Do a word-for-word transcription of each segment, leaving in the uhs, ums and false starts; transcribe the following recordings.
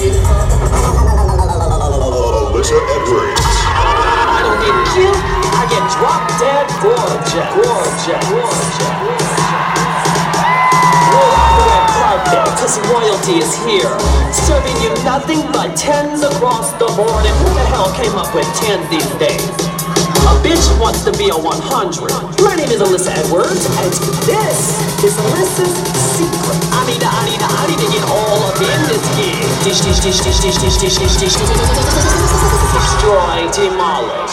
Alyssa Edwards. I don't get killed, I get drop dead gorgeous. Gorgeous. Gorgeous. Roll out the red carpet, cause royalty is here. Serving you nothing but tens across the board. And who the hell came up with tens these days? A bitch wants to be a one hundred. My name is Alyssa Edwards, and this is Alyssa's secret. I need to, I need to, I need to get all up in this gig. Dish, dish, dish, dish, dish, dish, dish, dish, dish, destroy, demolish.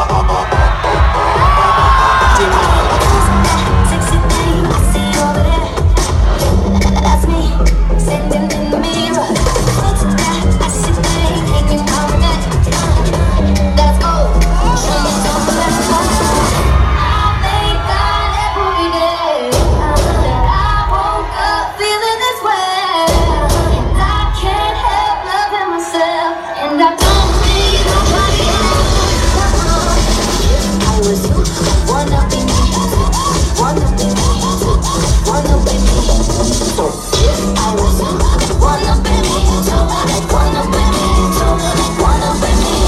Demolish. Sexy thing, I see you over there. That's me, sitting in the mirror. I see the thing, hanging on my neck. Let's go. Show me something, let's go. I thank God every day that I woke up feeling this way. And I can't help loving myself. And I don't need nobody else. If I was you, one up in me, one up in me, one up in me. So if I was you, one up in me, one up in me, one up in me.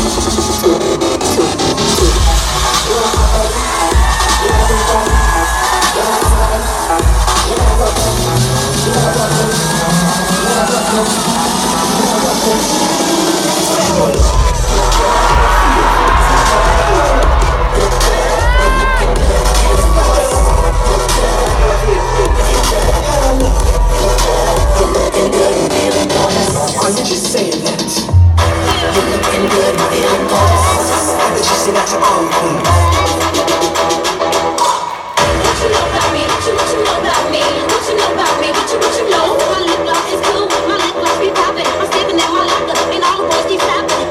Are you just saying that? You're looking good, feeling nice. I bet you see that your own thing. What you know about me? What you, what you know about me? What you know about me? What you, what you know? My lip gloss is cool. My lip gloss be popping. I'm stepping at my locker, and all the boys keep stopping.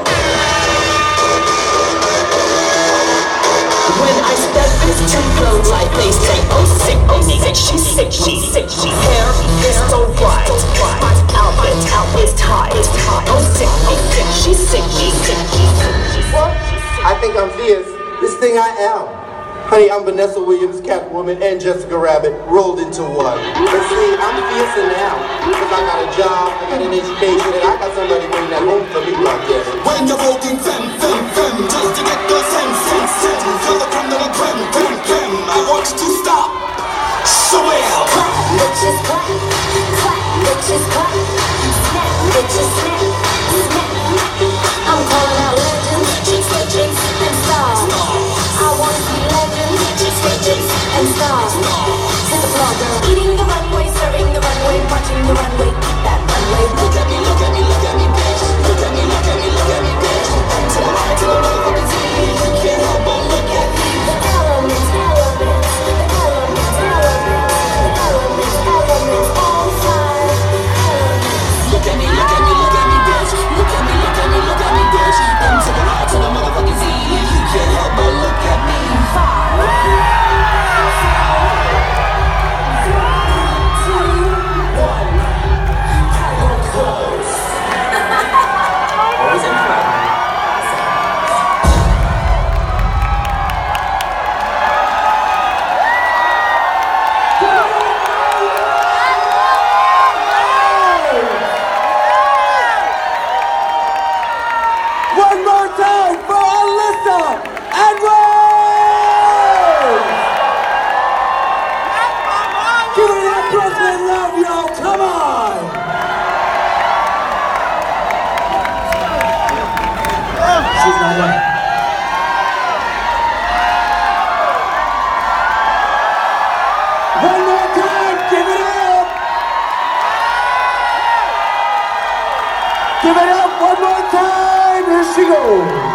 When I step into the light, they say, oh sick, oh sick, she's sick, she's sick, she hair is so bright. My outfit is tight. Oh sick, oh sick, she's sick, she's sick, she's sick. What? I think I'm fierce. This thing I am. Honey, I'm Vanessa Williams, Catwoman, and Jessica Rabbit rolled into one. But see, I'm fiercer now because I got a job, I got an education, and I got somebody bringing that home for me right there. When you're voting fem, fem, fem, just to get the sense, sense, sense. Feel the criminal creme, creme, creme. I want you to stop. Swell. Clap, bitches, clap. Clap, bitches, clap. Snap, bitches, snap. Snap. I'm calling out legends, chicks, legends, and stars. I wanna see legends, chicks, legends, and stars. Hit the floor, girl. Eating the runway, serving the runway, watching the runway, keep that runway. Look at me, look at me, look at me, bitch. Look at me, look at me, look at me, bitch. To the right, to the motherfucking Z. You can't help but look at me. The elements, elements, the elements, elements, the elements, elements, all five elements. Look at me, look at me, look at me, bitch. Look at me, look at me, look at me, bitch. M to the right, to the motherfucking Z. You can't help but look at me. One more time for Alyssa Edwards! Give it up, Brooklyn love, y'all, come on! She's not done. One more time, give it up! Give it up one more time, here she goes!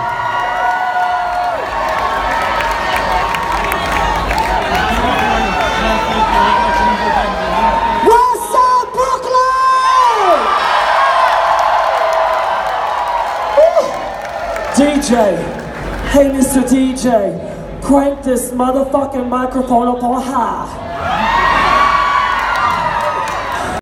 What's up, Brooklyn? D J, hey Mister D J, crank this motherfucking microphone up on high.